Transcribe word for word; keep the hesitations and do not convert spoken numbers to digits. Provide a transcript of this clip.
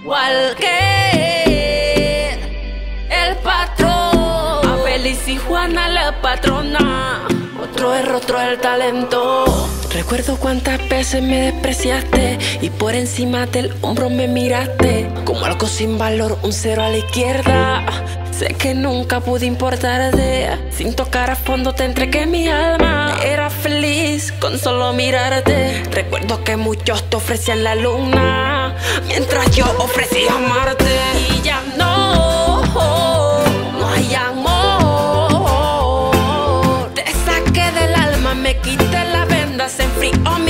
Walker, el patrón. Abel y Juana la patrona. Otro error, otro el talento. Recuerdo cuántas veces me despreciaste y por encima del hombro me miraste como algo sin valor, un cero a la izquierda. Sé que nunca pude importarte. Sin tocar a fondo te entregué mi alma. Era feliz con solo mirarte. Recuerdo que muchos te ofrecían la luna mientras yo ofrecía amarte. Y ya no, no hay amor. Te saqué del alma, me quité la venda, se enfrió